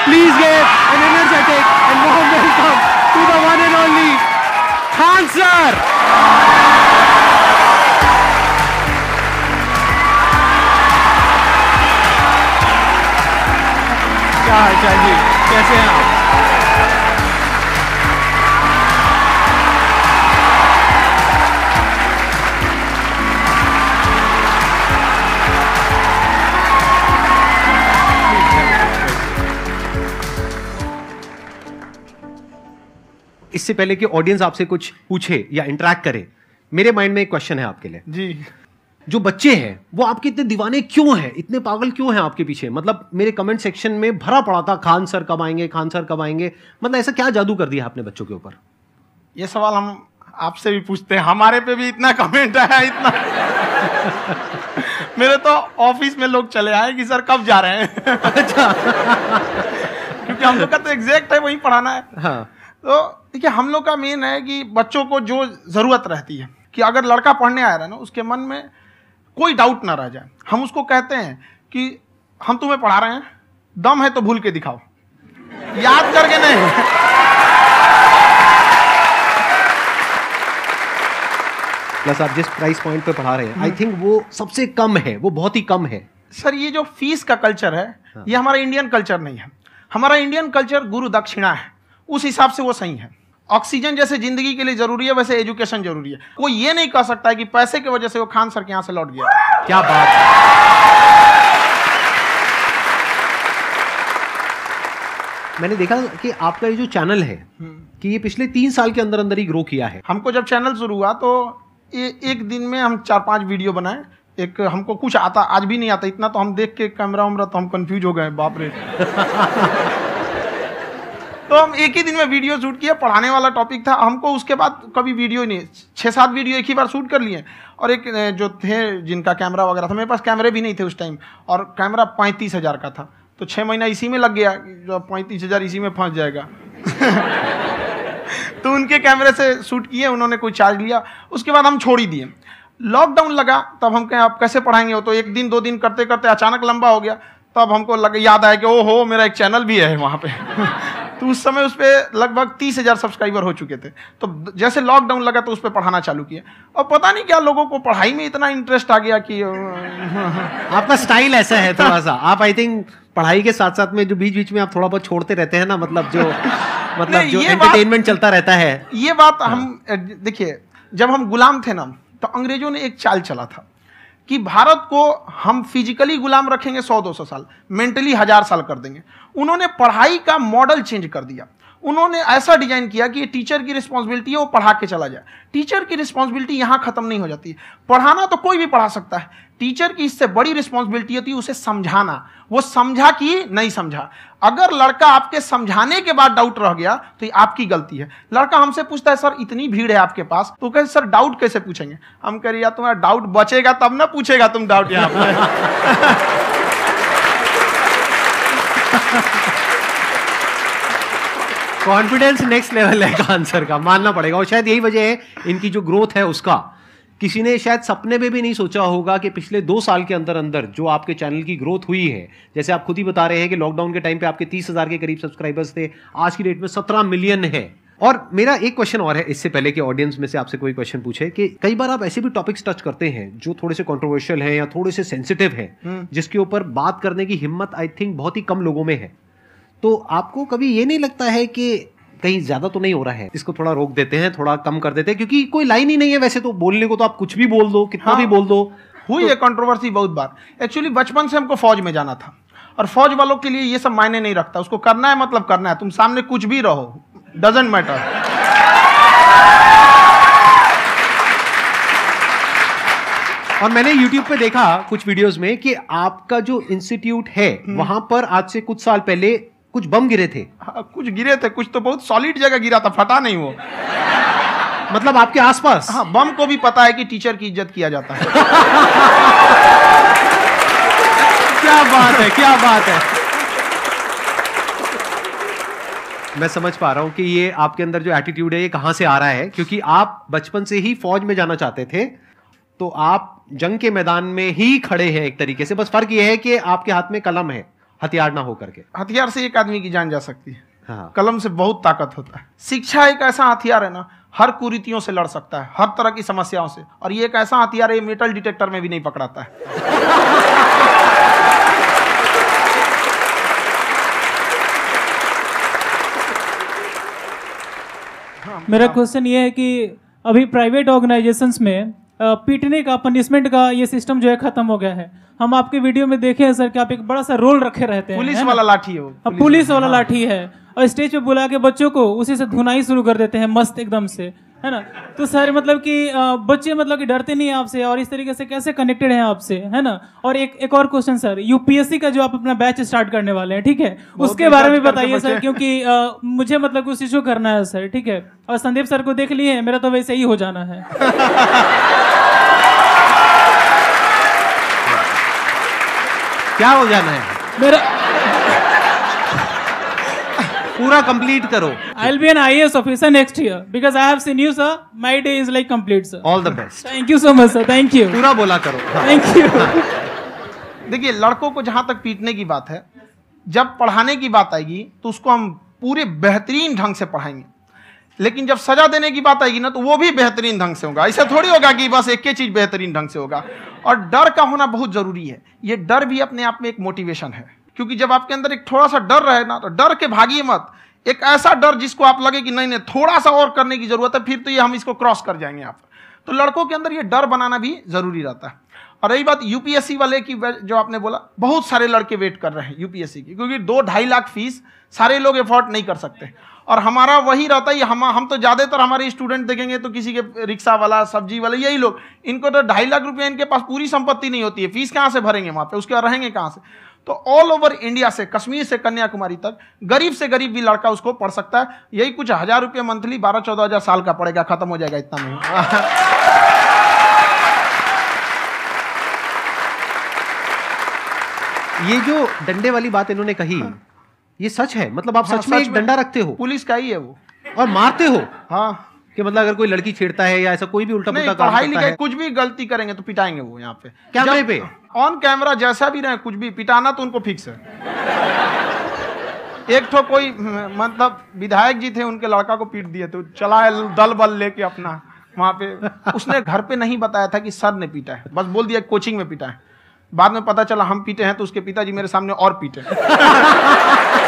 Please give an energetic and warm welcome to the one and only Khan sir. क्या हाल चाल जी, कैसे हैं आप? इससे पहले कि ऑडियंस आपसे कुछ पूछे या इंटरेक्ट करे, मेरे माइंड में एक क्वेश्चन है आपके लिए जी। जो बच्चे हैं वो आपके इतने दीवाने क्यों हैं, इतने पागल क्यों हैं आपके पीछे? मतलब मेरे कमेंट सेक्शन में भरा पड़ा था खान सर कब आएंगे, खान सर कब आएंगे। मतलब ऐसा क्या जादू कर दिया आपने बच्चों के ऊपर? ये सवाल हम आपसे भी पूछते हैं, हमारे पे भी इतना कमेंट आया, इतना मेरे तो ऑफिस में लोग चले आए कि सर कब जा रहे हैं। अच्छा। क्योंकि हम लोग का तो एग्जैक्ट है वही पढ़ाना है। हाँ। तो देखिए हम लोग का मेन है कि बच्चों को जो जरूरत रहती है कि अगर लड़का पढ़ने आया रहा ना उसके मन में कोई डाउट ना रह जाए, हम उसको कहते हैं कि हम तुम्हें पढ़ा रहे हैं, दम है तो भूल के दिखाओ, याद करके नहीं। प्लस आप जिस प्राइस पॉइंट पे पढ़ा रहे हैं आई थिंक वो सबसे कम है, वो बहुत ही कम है। सर ये जो फीस का कल्चर है ये हमारा इंडियन कल्चर नहीं है। हमारा इंडियन कल्चर गुरु दक्षिणा है, उस हिसाब से वो सही है। ऑक्सीजन जैसे जिंदगी के लिए जरूरी है वैसे एजुकेशन जरूरी है। कोई ये नहीं कह सकता है कि पैसे की वजह से वो खान सर के यहाँ से लौट गया। क्या बात है। मैंने देखा कि आपका ये जो चैनल है कि ये पिछले 3 साल के अंदर अंदर ही ग्रो किया है। हमको जब चैनल शुरू हुआ तो एक दिन में हम 4-5 वीडियो बनाए। एक हमको कुछ आता, आज भी नहीं आता इतना, तो हम देख के कैमरा उमरा तो हम कंफ्यूज हो गए, बाप रे। तो हम एक ही दिन में वीडियो शूट किया, पढ़ाने वाला टॉपिक था हमको। उसके बाद कभी वीडियो नहीं, 6-7 वीडियो एक ही बार शूट कर लिए। और एक जो थे जिनका कैमरा वगैरह था, मेरे पास कैमरे भी नहीं थे उस टाइम, और कैमरा 35,000 का था, तो 6 महीना इसी में लग गया। जो 35,000 इसी में फंस जाएगा। तो उनके कैमरे से शूट किए, उन्होंने कोई चार्ज लिया, उसके बाद हम छोड़ ही दिए। लॉकडाउन लगा तब हम कहें आप कैसे पढ़ाएंगे, वो तो 1 दिन 2 दिन करते करते अचानक लंबा हो गया। तब हमको याद आया कि ओहो मेरा एक चैनल भी है वहाँ पे। तो उस समय उस पर लगभग 30,000 सब्सक्राइबर हो चुके थे। तो जैसे लॉकडाउन लगा तो उस पर पढ़ाना चालू किया, और पता नहीं क्या लोगों को पढ़ाई में इतना इंटरेस्ट आ गया कि आपका स्टाइल ऐसा है थोड़ा सा। आप आई थिंक पढ़ाई के साथ साथ में जो बीच बीच में आप थोड़ा बहुत छोड़ते रहते हैं ना, मतलब जो एंटरटेनमेंट चलता रहता है। ये बात हम देखिए, जब हम गुलाम थे ना तो अंग्रेजों ने एक चाल चला था कि भारत को हम फिजिकली गुलाम रखेंगे 100-200 साल, मेंटली 1000 साल कर देंगे। उन्होंने पढ़ाई का मॉडल चेंज कर दिया। उन्होंने ऐसा डिजाइन किया कि ये टीचर की रिस्पॉन्सिबिलिटी है, वो पढ़ा के चला जाए। टीचर की रिस्पॉन्सिबिलिटी यहाँ खत्म नहीं हो जाती। पढ़ाना तो कोई भी पढ़ा सकता है, टीचर की इससे बड़ी रिस्पॉन्सिबिलिटी होती है उसे समझाना। वो समझा कि नहीं समझा। अगर लड़का आपके समझाने के बाद डाउट रह गया तो ये आपकी गलती है। लड़का हमसे पूछता है सर इतनी भीड़ है आपके पास, तो कहे सर डाउट कैसे पूछेंगे? हम कह रहे यार तुम्हारा डाउट बचेगा तब ना पूछेगा तुम डाउट यहाँ पे। कॉन्फिडेंस नेक्स्ट लेवल है आंसर का, मानना पड़ेगा। और शायद यही वजह है इनकी जो ग्रोथ है उसका। किसी ने शायद सपने में भी नहीं सोचा होगा कि पिछले 2 साल के अंदर अंदर जो आपके चैनल की ग्रोथ हुई है, जैसे आप खुद ही बता रहे हैं कि लॉकडाउन के टाइम पे आपके 30,000 के करीब सब्सक्राइबर्स थे, आज की डेट में 17 मिलियन है। और मेरा एक क्वेश्चन और है, इससे पहले कि ऑडियंस में से आपसे कोई क्वेश्चन पूछे, कि कई बार आप ऐसे भी टॉपिक्स टच करते हैं जो थोड़े से कंट्रोवर्शियल हैं या थोड़े से सेंसिटिव हैं, जिसके ऊपर बात करने की हिम्मत आई थिंक बहुत ही कम लोगों में है। तो आपको कभी ये नहीं लगता है कि कहीं ज्यादा तो नहीं हो रहा है, इसको थोड़ा रोक देते हैं, थोड़ा कम कर देते हैं? क्योंकि कोई लाइन ही नहीं है वैसे तो बोलने को, तो आप कुछ भी बोल दो, कितना भी बोल दो। हुई है कंट्रोवर्सी बहुत बार। एक्चुअली बचपन से हमको फौज में जाना था, और फौज वालों के लिए ये सब मायने नहीं रखता। उसको करना है मतलब करना है, तुम सामने कुछ भी रहो, डजंट मैटर। और मैंने YouTube पे देखा कुछ वीडियोस में कि आपका जो इंस्टीट्यूट है वहां पर आज से कुछ साल पहले कुछ बम गिरे थे। हाँ, कुछ गिरे थे, कुछ तो बहुत सॉलिड जगह गिरा था, फटा नहीं वो। मतलब आपके आसपास? हाँ, बम को भी पता है कि टीचर की इज्जत किया जाता है। क्या बात है, क्या बात है। मैं समझ पा रहा हूं कि ये आपके अंदर जो एटीट्यूड है ये कहां से आ रहा है, क्योंकि आप बचपन से ही फौज में जाना चाहते थे, तो आप जंग के मैदान में ही खड़े हैं एक तरीके से। बस फर्क ये है कि आपके हाथ में कलम है। हथियार ना हो करके। हथियार से एक आदमी की जान जा सकती है, हाँ। कलम से बहुत ताकत होता है। शिक्षा एक ऐसा हथियार है ना, हर कुरीतियों से लड़ सकता है, हर तरह की समस्याओं से। और ये एक ऐसा हथियार है, मेटल डिटेक्टर में भी नहीं पकड़ाता है। मेरा क्वेश्चन ये है कि अभी प्राइवेट ऑर्गेनाइजेशंस में पीटने का, पनिशमेंट का ये सिस्टम जो है खत्म हो गया है। हम आपके वीडियो में देखे हैं सर कि आप एक बड़ा सा रोल रखे रहते हैं, पुलिस वाला लाठी है वो, पुलिस वाला लाठी है, और स्टेज पे बुला के बच्चों को उसी से धुनाई शुरू कर देते हैं मस्त एकदम से, है ना। तो सर मतलब कि बच्चे मतलब कि डरते नहीं है आपसे, और इस तरीके से कैसे कनेक्टेड हैं आपसे, है ना। और एक और क्वेश्चन सर, यूपीएससी का जो आप अपना बैच स्टार्ट करने वाले हैं, ठीक है, उसके बारे में बताइए सर, क्योंकि मुझे मतलब उस चीज को करना है सर, ठीक है। और संदीप सर को देख लिए, मेरा तो वैसे ही हो जाना है। क्या हो जाना है मेरा? पूरा कंप्लीट करो। I'll be an IAS officer next year because I have seen you, sir. My day is like complete, sir. All the best. Thank you so much, sir. Thank you. पूरा बोला करो। Thank you. देखिए, लड़कों को जहां तक पीटने की बात है, जब पढ़ाने की बात आएगी तो उसको हम पूरे बेहतरीन ढंग से पढ़ाएंगे। लेकिन जब सजा देने की बात आएगी ना, तो वो भी बेहतरीन ढंग से होगा। ऐसा थोड़ी होगा कि बस एक ही चीज बेहतरीन ढंग से होगा। और डर का होना बहुत जरूरी है। ये डर भी अपने आप में एक मोटिवेशन है, क्योंकि जब आपके अंदर एक थोड़ा सा डर रहे ना, तो डर के भागिए मत। एक ऐसा डर जिसको आप लगे कि नहीं नहीं थोड़ा सा और करने की जरूरत है, फिर तो ये हम इसको क्रॉस कर जाएंगे आप। तो लड़कों के अंदर ये डर बनाना भी जरूरी रहता है। और रही बात यूपीएससी वाले की, जो आपने बोला, बहुत सारे लड़के वेट कर रहे हैं यूपीएससी की, क्योंकि 2-2.5 लाख फीस सारे लोग एफोर्ड नहीं कर सकते। और हमारा वही रहता है, हम तो ज्यादातर हमारे स्टूडेंट देखेंगे तो किसी के रिक्शा वाला, सब्जी वाला, यही लोग, इनको तो 2.5 लाख रुपया, इनके पास पूरी संपत्ति नहीं होती है, फीस कहाँ से भरेंगे वहां पे, उसके बाद रहेंगे कहाँ से। तो ऑल ओवर इंडिया से, कश्मीर से कन्याकुमारी तक, गरीब से गरीब भी लड़का उसको पढ़ सकता है। यही कुछ 1000 रुपये मंथली, 12-14 हजार साल का पड़ेगा, खत्म हो जाएगा इतना में। ये जो डंडे वाली बात इन्होंने कही, ये सच है? मतलब आप सच में एक डंडा रखते हो? पुलिस का ही है वो। और मारते हो? हाँ, कि मतलब अगर कोई लड़की छेड़ता है या ऐसा कोई भी उल्टा पुल्टा काम पढ़ाई करता लिखाई है, कुछ भी गलती करेंगे तो पिटाएंगे वो। यहाँ पे कैमरे पे ऑन कैमरा जैसा भी रहे, कुछ भी पिटाना तो उनको फिक्स है। एक तो कोई मतलब विधायक जी थे, उनके लड़का को पीट दिए, तो चला दल बल लेके अपना वहां पे। उसने घर पे नहीं बताया था कि सर ने पीटा है, बस बोल दिया कोचिंग में पीटा है। बाद में पता चला हम पीटे हैं, तो उसके पिताजी मेरे सामने और पीटे।